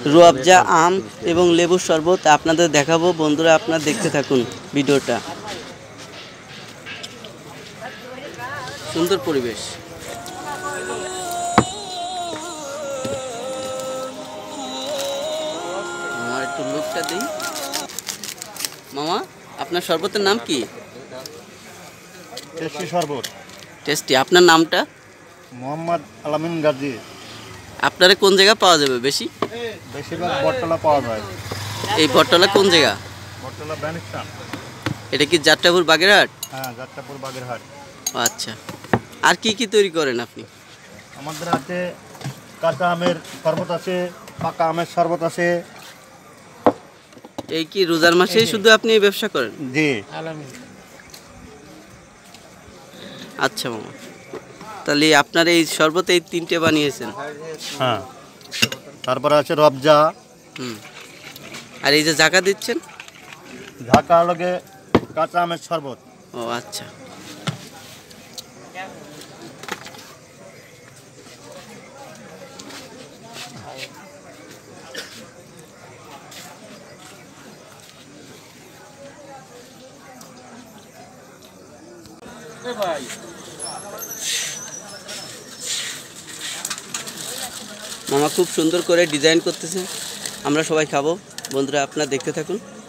রুয়াবজা, আম এবং লেবুর শরবত আপনাদের দেখাবো। বন্ধুরা, আপনারা দেখতে থাকুন ভিডিওটা। সুন্দর পরিবেশ। আমার একটু লুকটা দিই। মামা, আপনার শরবতের নাম কি? টেস্টি শরবত। টেস্টি। আপনার নামটা? মোহাম্মদ আলামিন গাজী। আপনারা কোন জায়গা পাওয়া যাবে বেশি? বেশিরভাগ বটতলা পাওয়া যায়। এই বটতলা কোন জায়গা? বটতলা ব্যানিস্টান। এটা কি যাত্রাপুর বাগেরহাট? হ্যাঁ, যাত্রাপুর বাগেরহাট। আচ্ছা। আর কি কি তৈরি করেন আপনি? আমাদের হাতে কাঁচা আমের শরবত আছে, পাকা আমের শরবত আছে। এই কি রোজার মাসেই শুধু আপনি এই ব্যবসা করেন? জি। আচ্ছা মামা, তাহলে আপনার এই শরবত এই 3টে বানিয়েছেন? হ্যাঁ। তারপরে আছে রবজা। আর এই যে ঝাঁকা দিচ্ছেন? ঢাকা লগে কাঁচা আমের শরবত। ও আচ্ছা। মামা খুব সুন্দর করে ডিজাইন করতেছে, আমরা সবাই খাবো। বন্ধুরা, আপনারা দেখতে থাকুন।